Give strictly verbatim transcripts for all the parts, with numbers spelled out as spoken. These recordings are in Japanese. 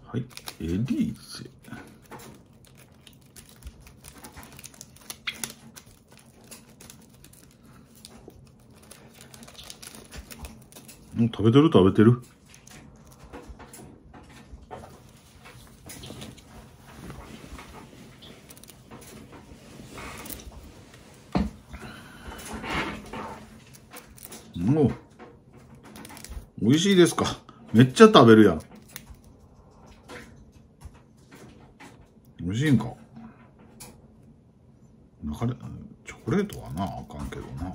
はい、エリーゼ。もう食べてる食べてる。もう美味しいですか。めっちゃ食べるやん。美味しいんか。中でチョコレートはなあかんけどな。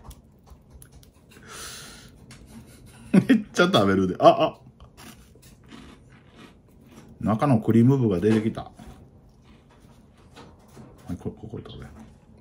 めっちゃ食べるで。ああ。中のクリーム部が出てきた。はい、こここ食べ。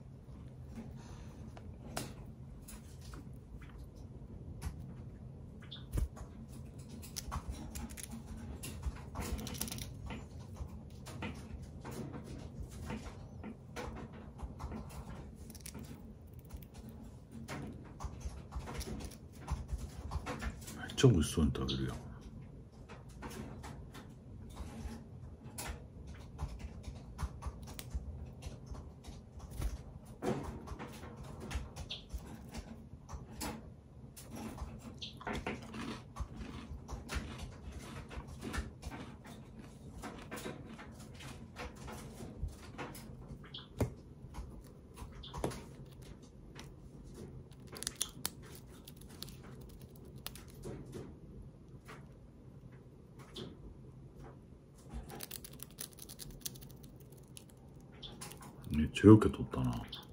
めっちゃ美味しそうに食べるやん。めっちゃよけとったな。